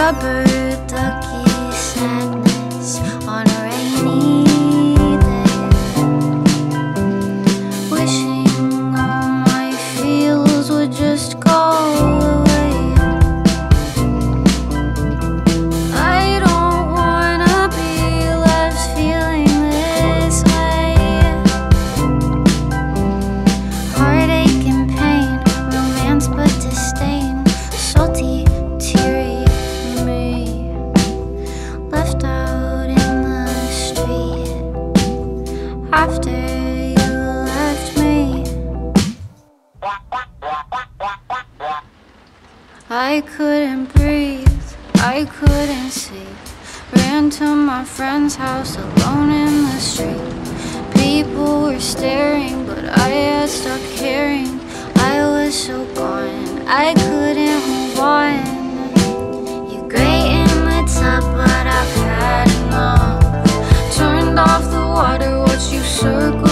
rubber ducky sadness on a rainy day, wishing all my feels would just go away. I don't wanna be left feeling this way. Heartache and pain, romance but disdain, salty, teary me, left out in the street after you left me. I couldn't breathe, I couldn't see. Ran to my friend's house alone in the street. People were staring, but I had stopped caring. I was so gone, I couldn't move on. You're great in the tub, but I've had enough. Turned off the water, watched you circle